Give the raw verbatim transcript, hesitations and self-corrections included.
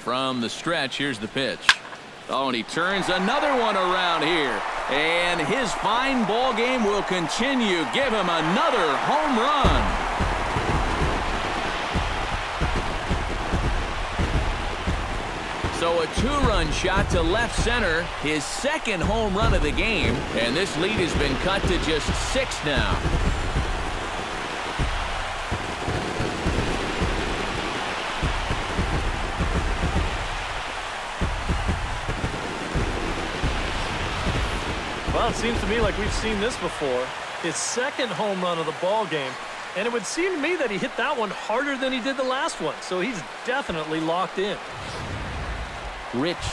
From the stretch, here's the pitch. Oh, and he turns another one around here. And his fine ball game will continue. Give him another home run. So a two-run shot to left center, his second home run of the game, and this lead has been cut to just six now. Well, it seems to me like we've seen this before. His second home run of the ball game, and it would seem to me that he hit that one harder than he did the last one, so he's definitely locked in. Rich